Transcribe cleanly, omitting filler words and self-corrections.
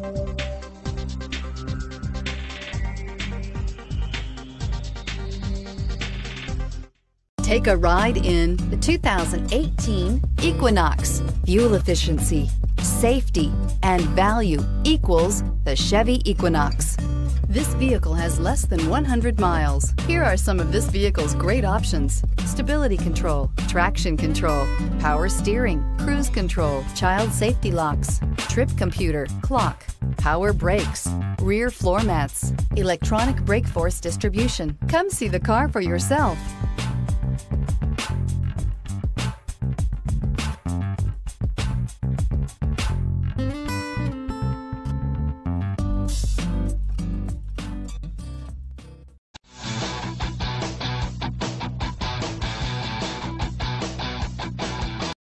Take a ride in the 2018 Equinox. Fuel efficiency, safety, and value equals the Chevy Equinox. This vehicle has less than 100 miles. Here are some of this vehicle's great options: stability control, traction control, power steering, cruise control, child safety locks, trip computer, clock, power brakes, rear floor mats, electronic brake force distribution. Come see the car for yourself.